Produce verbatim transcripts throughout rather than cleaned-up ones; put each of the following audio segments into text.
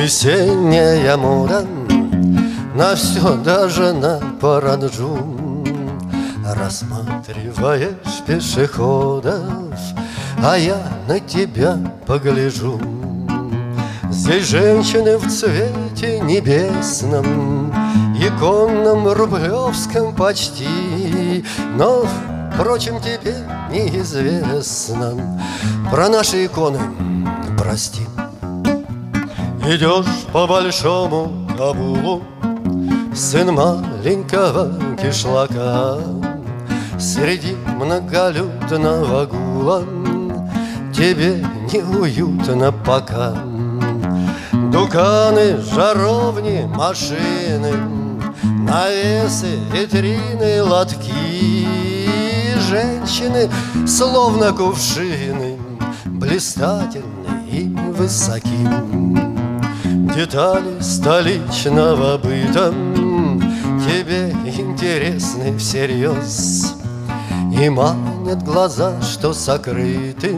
Весенняя мода на все, даже на паранджу. Рассматриваешь пешеходов, а я на тебя погляжу. Здесь женщины в цвете небесном, иконном, рублевском почти. Но, впрочем, тебе неизвестно про наши иконы, прости. Идешь по большому Кабулу, сын маленького кишлака, среди многолюдного гула тебе неуютно пока. Дуканы, жаровни, машины, навесы, витрины, лотки. Женщины, словно кувшины, блистательны и высоки. Детали столичного быта тебе интересны всерьез, и манят глаза, что сокрыты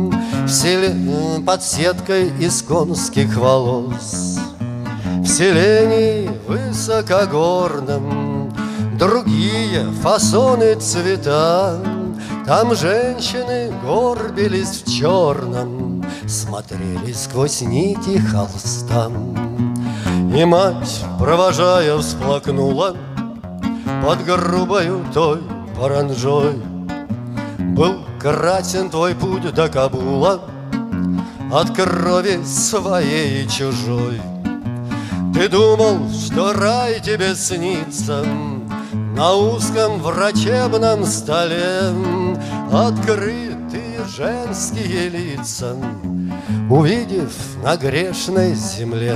под сеткой из конских волос. В селении высокогорном другие фасоны, цвета. Там женщины горбились в черном, смотрели сквозь нити холста. И мать, провожая, всплакнула под грубою той паранджой. Был красен твой путь до Кабула от крови своей и чужой. Ты думал, что рай тебе снится на узком врачебном столе, открытые женские лица, увидев на грешной земле.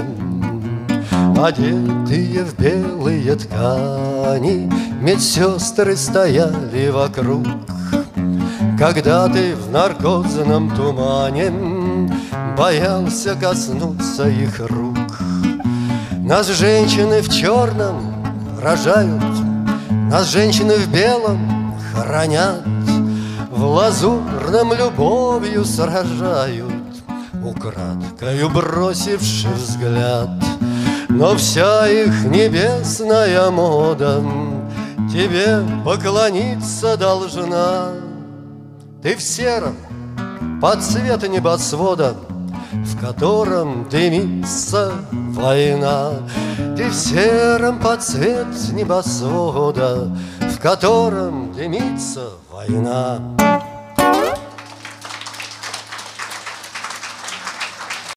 Одетые в белые ткани медсестры стояли вокруг. Когда ты в наркозном тумане боялся коснуться их рук. Нас женщины в черном рожают, нас женщины в белом хранят, в лазурном любовью сражают, украдкою бросивши взгляд. Но вся их небесная мода тебе поклониться должна. Ты в сером под цвет небосвода, в котором дымится война. Ты в сером под цвет небосвода, в котором дымится война.